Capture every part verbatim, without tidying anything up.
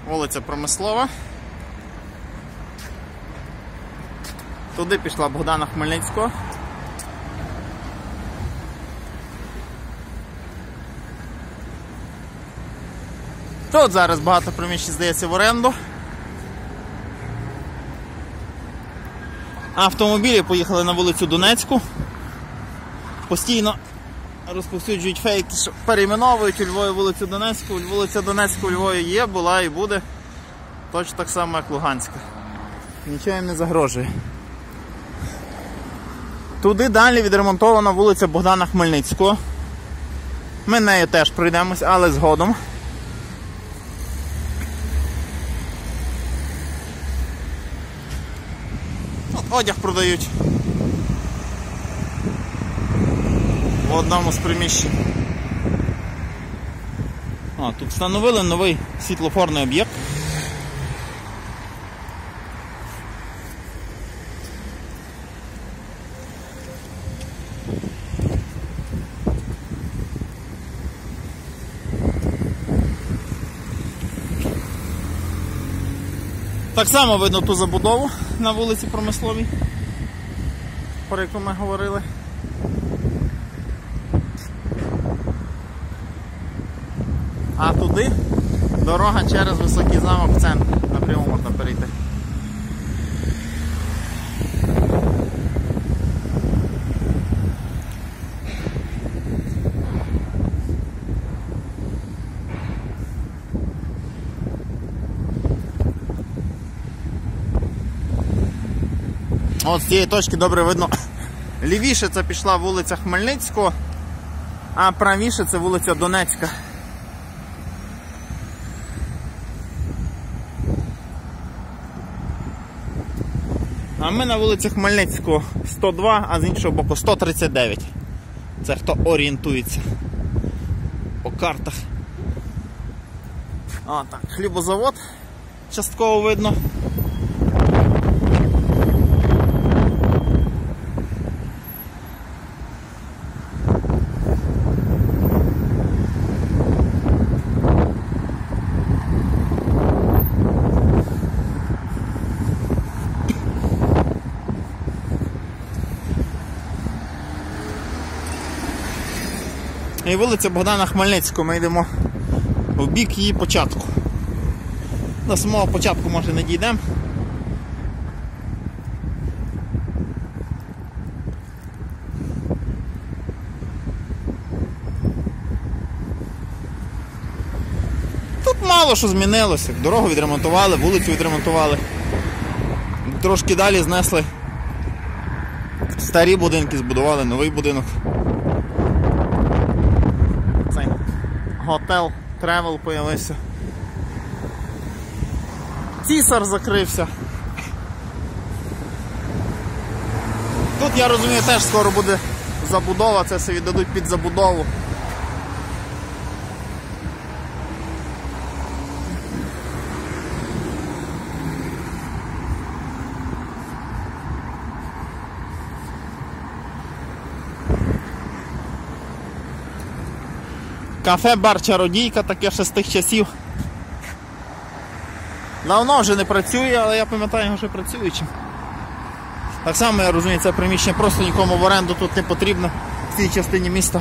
Вулиця Промислова. Туди пішла Богдана Хмельницького. Тут зараз багато приміщень здається в оренду. Автомобілі поїхали на вулицю Донецьку. Постійно розповсюджують фейки, що перейменовують у Львові вулицю Донецьку. Вулиця Донецька у Львові є, була і буде. Точно так само, як Луганська. Нічого їм не загрожує. Туди далі відремонтована вулиця Богдана Хмельницького. Ми нею теж пройдемось, але згодом. От одяг продають в одному з приміщень. А, тут встановили новий світлофорний об'єкт. Так само видно ту забудову на вулиці Промисловій, про яку ми говорили. А туди дорога через Високий замок в центр. Напряму можна перейти. От з цієї точки добре видно. Лівіше це пішла вулиця Хмельницького, а правіше це вулиця Донецька. А ми на вулиці Хмельницького сто два, а з іншого боку сто тридцять дев'ять. Це хто орієнтується по картах. А, так, хлібозавод частково видно. І вулиця Богдана Хмельницького, ми йдемо в бік її початку. До самого початку, може, не дійдемо. Тут мало що змінилося. Дорогу відремонтували, вулицю відремонтували. Трошки далі знесли старі будинки, збудували новий будинок. Готел Тревел появився. Цісар закрився. Тут, я розумію, теж скоро буде забудова, це все віддадуть під забудову. Кафе-бар Чародійка, таке ще з тих часів. Давно вже не працює, але я пам'ятаю його ще працюючим. Так само, я розумію, це приміщення просто нікому в оренду тут не потрібно в цій частині міста.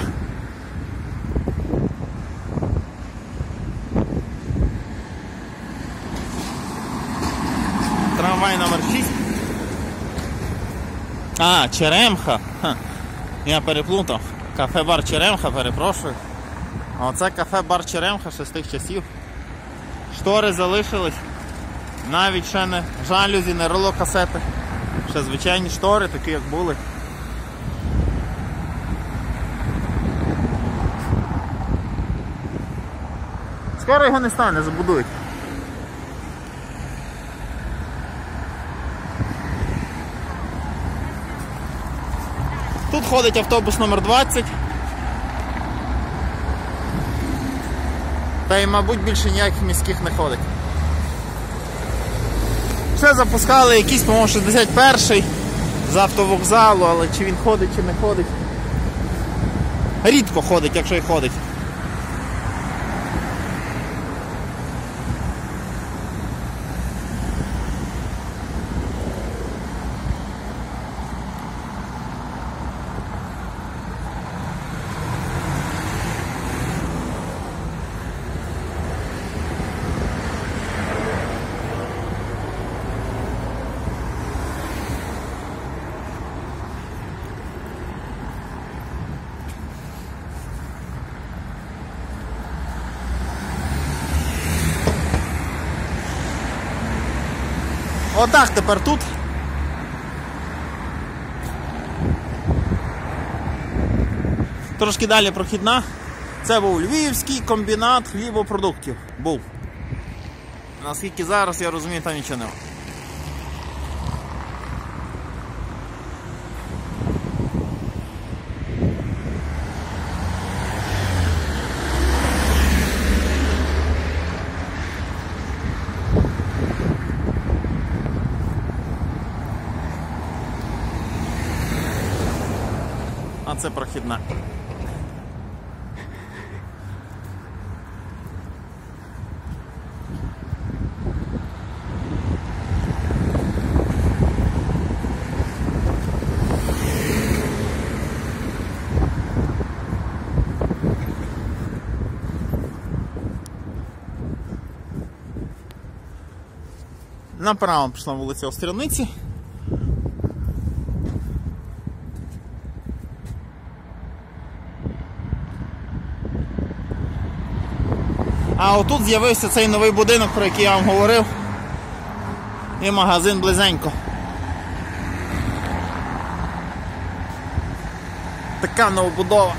Трамвай номер шість. А, Черемха. Ха. Я переплутав. Кафе-бар Черемха, перепрошую. А оце кафе-бар Черемха ще з тих часів. Штори залишились. Навіть ще не жалюзі, не руло касети. Ще звичайні штори, такі як були. Скоро його не стане, забудують. Тут ходить автобус номер двадцять. Та й, мабуть, більше ніяких міських не ходить. Ще запускали якийсь, по-моєму, шістдесят перший з автовокзалу, але чи він ходить, чи не ходить. Рідко ходить, якщо й ходить. Отак тепер тут. Трошки далі прохідна. Це був Львівський комбінат хлібопродуктів. Був. Наскільки зараз, я розумію, там нічого немає. А це прохідна. Направо пішла вулиця Острівниці. А отут з'явився цей новий будинок, про який я вам говорив, і магазин близенько. Така новобудова.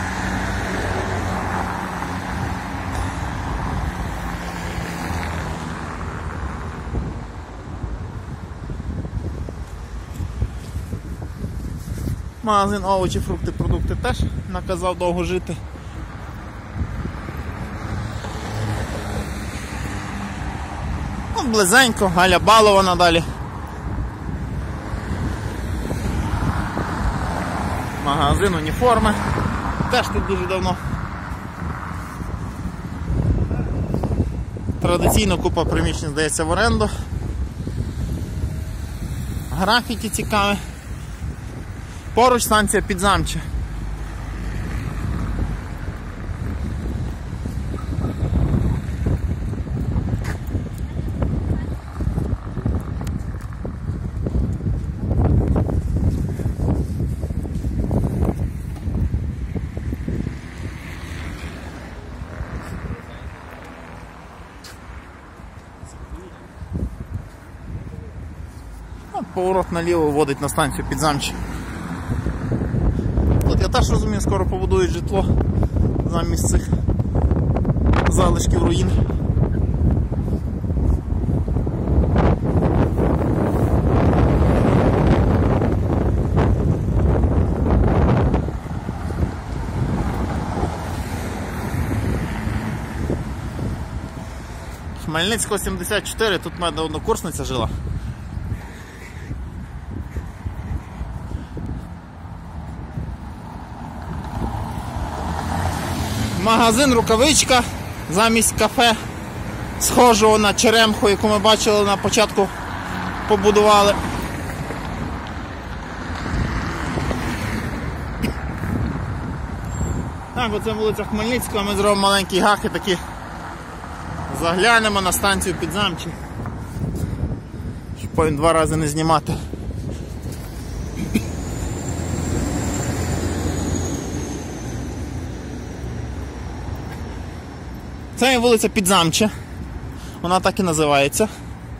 Магазин овочі, фрукти, продукти теж наказав довго жити. От близенько, Галя Балована далі. Магазин уніформи. Теж тут дуже давно. Традиційно купа приміщень здається в оренду. Графіті цікаві. Поруч станція Підзамче. Поворот наліво вводить на станцію Підзамче. Тут, я теж розумію, скоро побудують житло замість цих залишків руїн. Хмельницького сімдесят чотири, тут в мене однокурсниця жила. Магазин Рукавичка замість кафе, схожого на Черемху, яку ми бачили на початку, побудували. Так, оце вулиця Хмельницького, ми зробимо маленький гак і таки заглянемо на станцію Підзамче, щоб потім два рази не знімати. Це є вулиця Підзамче, вона так і називається.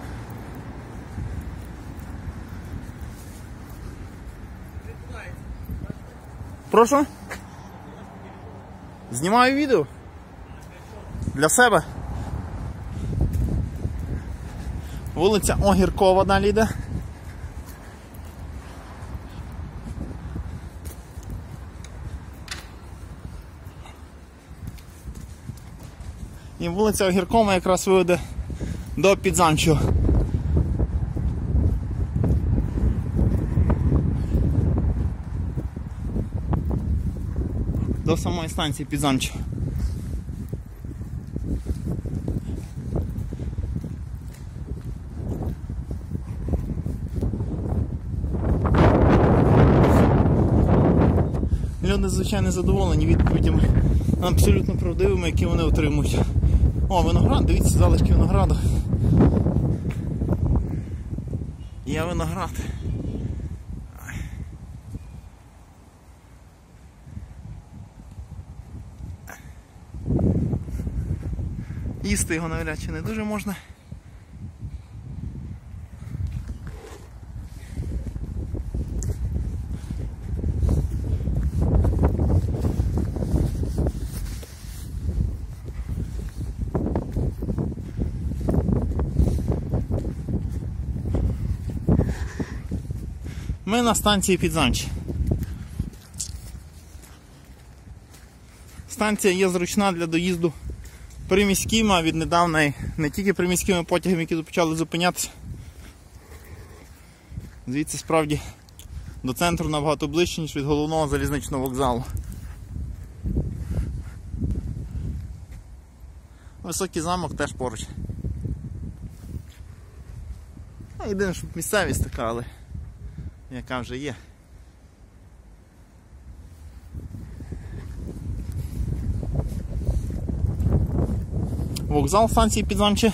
Прошу? Знімаю відео. Для себе. Вулиця Огіркова далі йде. І вулиця Огіркова якраз виведе до Підзамчого. До самої станції Підзамчого. Люди, звичайно, задоволені відповідями абсолютно правдивими, які вони отримують. О, виноград, дивіться, залишки винограду. Є виноград. Їсти його навряд чи не дуже можна. Ми на станції Підзамче. Станція є зручна для доїзду приміськими, а віднедавна не тільки приміськими потягами, які почали зупинятися. Звідси справді до центру набагато ближче, ніж від головного залізничного вокзалу. Високий замок теж поруч. Єдине, що місцевість така, але яка вже є. Вокзал станції Підзамче.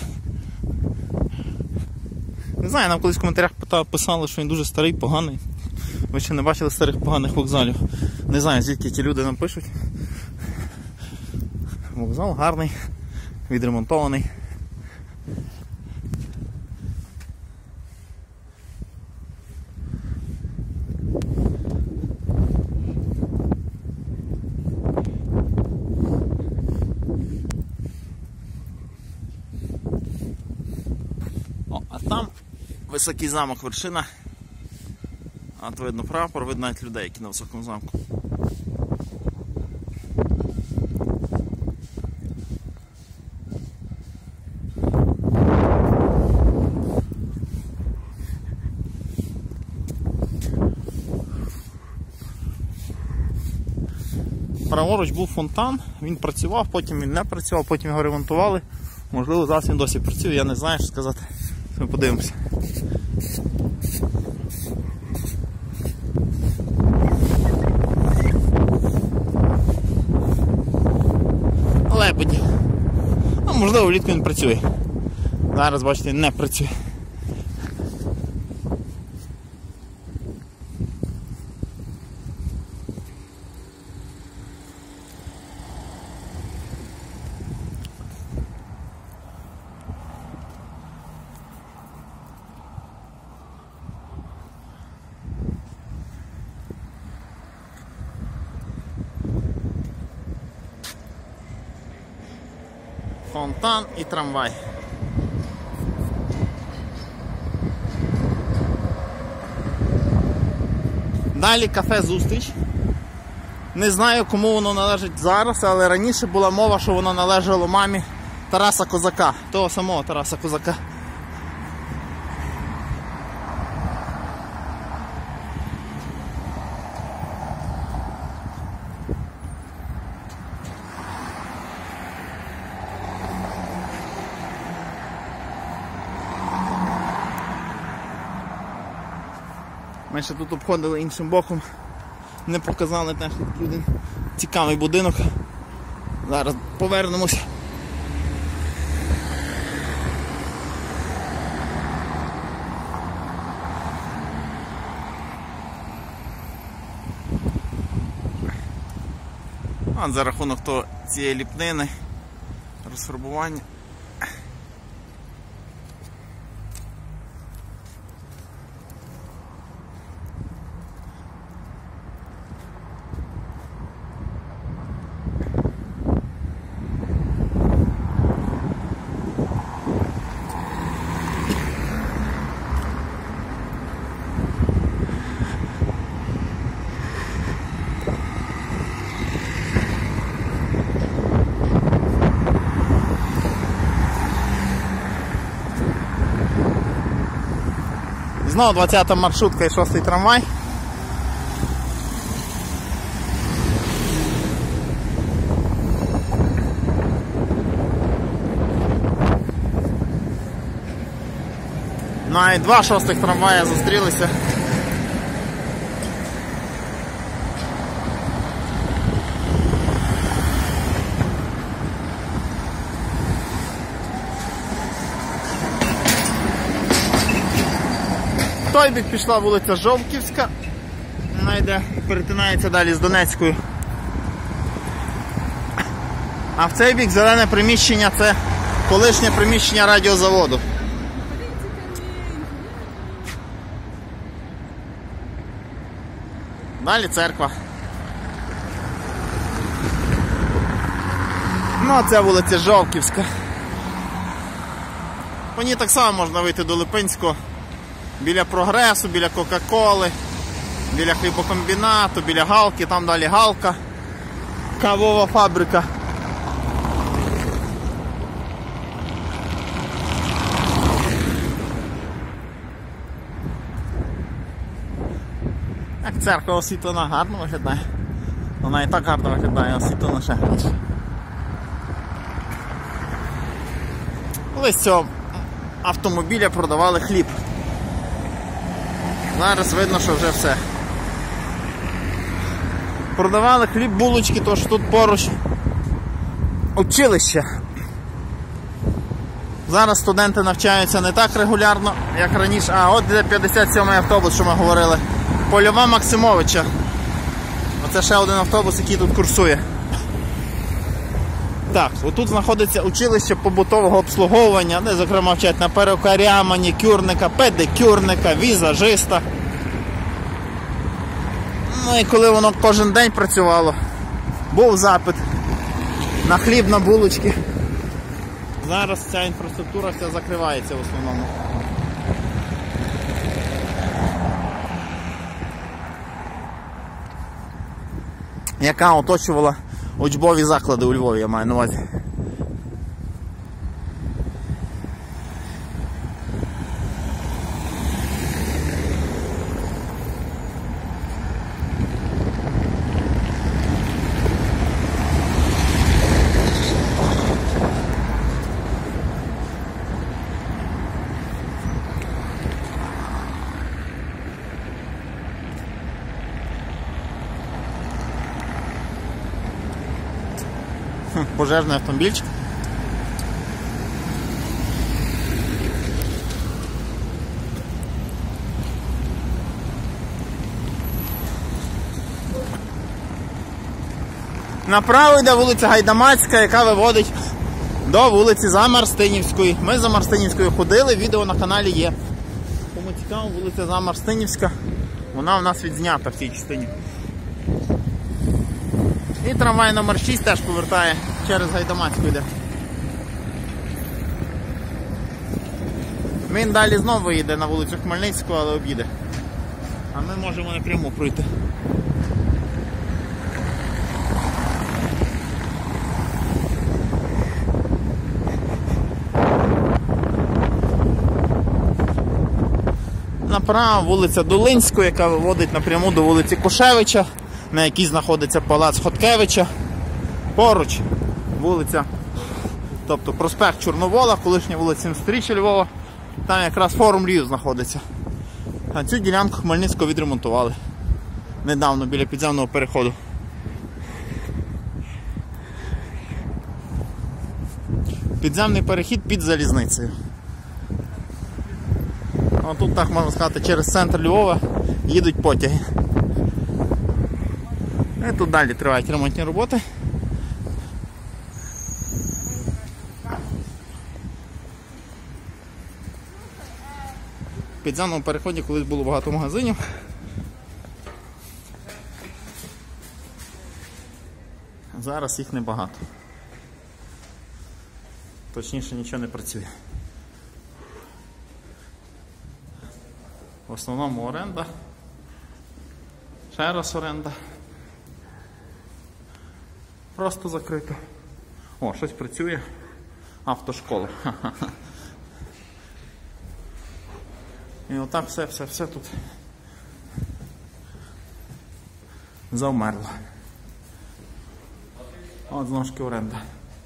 Не знаю, нам колись в коментарях писали, що він дуже старий, поганий. Ви ще не бачили старих поганих вокзалів. Не знаю, звідки ті люди нам пишуть. Вокзал гарний, відремонтований. О, а там високий замок, вершина. А то видно прапор, видно навіть людей, які на високому замку. Праворуч був фонтан, він працював, потім він не працював, потім його ремонтували. Можливо, зараз він досі працює, я не знаю, що сказати. Ми подивимося. Лебеді. Ну, можливо, влітку він працює. Зараз, бачите, він не працює. Фонтан і трамвай. Далі кафе «Зустріч». Не знаю, кому воно належить зараз, але раніше була мова, що воно належало мамі Тараса Козака, того самого Тараса Козака. Ми ще тут обходили іншим боком, не показали теж тут один цікавий будинок. Зараз повернемось. А за рахунок того, цієї ліпнини, розфарбування. Знову двадцята маршрутка і шостий трамвай. Навіть два шостих трамвая зустрілися. В той бік пішла вулиця Жовківська, вона йде, перетинається далі з Донецькою. А в цей бік зелене приміщення – це колишнє приміщення радіозаводу. Далі церква. Ну а це вулиця Жовківська. По ній так само можна вийти до Липинського. Біля Прогресу, біля Кока-Коли, Біля хлібокомбінату, біля Галки, там далі Галка, кавова фабрика. Як церква освітлена, гарно виглядає. Вона і так гарно виглядає, освітлена ще гарніше. Колись з цього автомобіля продавали хліб. Зараз видно, що вже все. Продавали хліб, булочки, тож тут поруч училище. Зараз студенти навчаються не так регулярно, як раніше. А, от де п'ятдесят сьомий автобус, що ми говорили. Польова Максимовича. Оце ще один автобус, який тут курсує. Так, отут знаходиться училище побутового обслуговування, де, зокрема, вчать на перукаря, манікюрника, педикюрника, візажиста. Ну і коли воно кожен день працювало, був запит на хліб, на булочки. Зараз ця інфраструктура вся закривається в основному. Яка оточувала учбові заклади у Львові, я маю на увазі. Пожежний автомобільчик. Направо йде вулиця Гайдамацька, яка виводить до вулиці Замарстинівської. Ми за Марстинівською ходили, відео на каналі є. Кому цікаво, вулиця Замарстинівська, вона у нас відзнята в цій частині. І трамвай номер шість теж повертає через Гайдамацьку йде. Він далі знову їде на вулицю Хмельницького, але об'їде. А ми можемо напряму пройти. Направо вулиця Долинської, яка виводить напряму до вулиці Кушевича, на якій знаходиться палац Хоткевича. Поруч вулиця, тобто проспект Чорновола, колишня вулиця сімсторіччя Львова, там якраз форум Львів знаходиться. А цю ділянку Хмельницького відремонтували недавно біля підземного переходу. Підземний перехід під залізницею. А тут, так можна сказати, через центр Львова їдуть потяги. І тут далі тривають ремонтні роботи. В підземному переході колись було багато магазинів. Зараз їх небагато. Точніше, нічого не працює. В основному оренда. Ще раз оренда. Просто закрито. О, щось працює. Автошкола. І отак все, все, все тут завмерло. От знову ж таки оренда.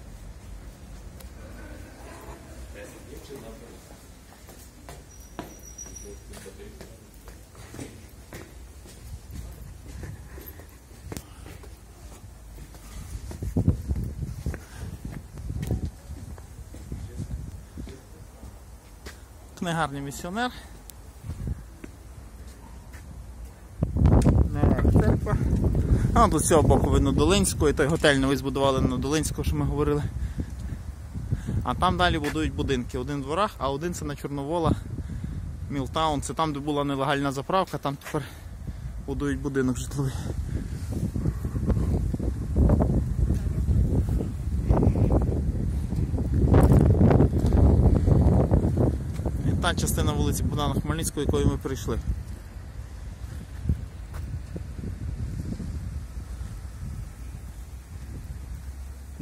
Книгарня Місіонер. Церква. А тут з цього боку видно Долинську, і той готель новий збудували на Долинську, що ми говорили. А там далі будують будинки. Один в дворах, а один це на Чорновола, Мілтаун. Це там, де була нелегальна заправка, там тепер будують будинок житловий. І та частина вулиці Богдана Хмельницького, якою ми прийшли.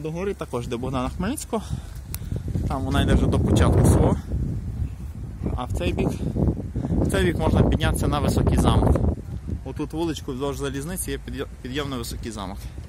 до гори, також де Богдана Хмельницького. Там вона йде вже до початку свого. А в цей бік, в цей бік можна піднятися на Високий замок. Отут вуличку вздовж залізниці є підйом на Високий замок.